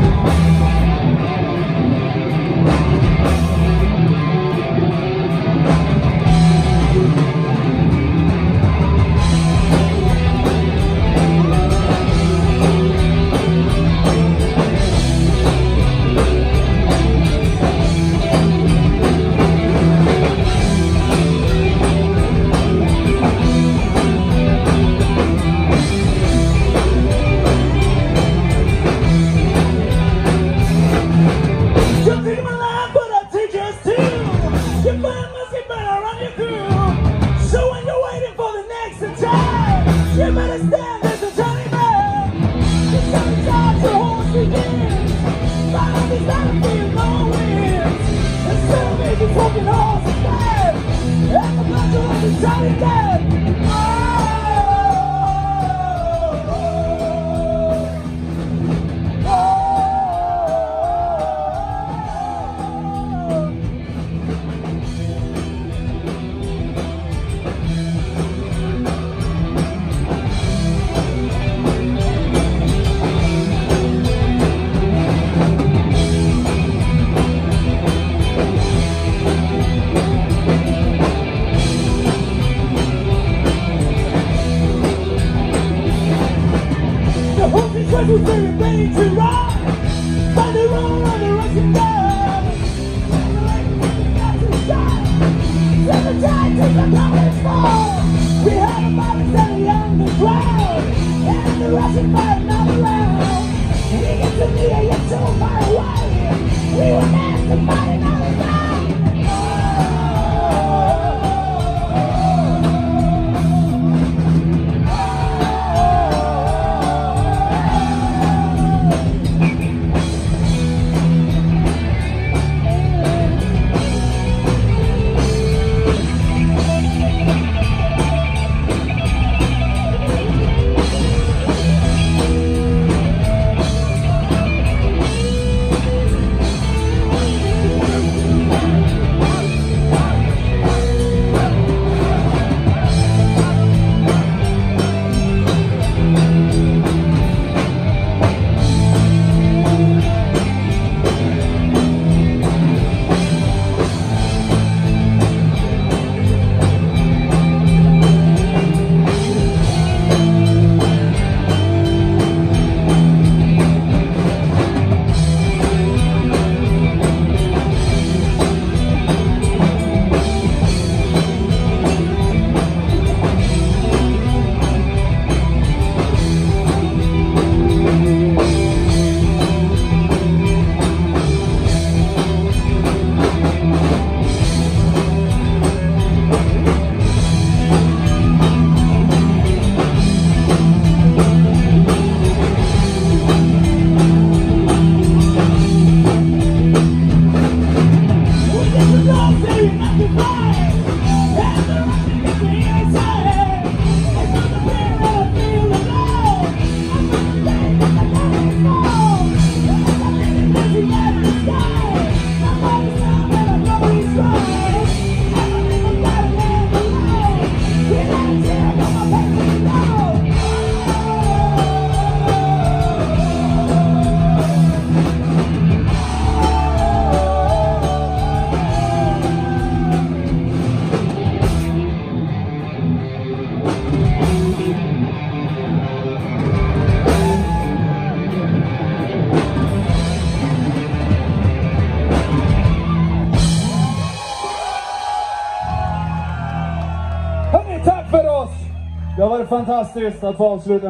You better stand as a tiny man. The sun starts to horse begins. Find these battlefield no wins. And still make you fucking horse stand. And the blood of the tiny dead. We're very ready to ride. By the road on the Russian gun. Till the tide takes the coming fall. We had a body standing on the ground. And the Russian fire not around. We get to me and you're so far away. We were meant to fight another time. Tack för oss! Det har varit fantastiskt att få avsluta.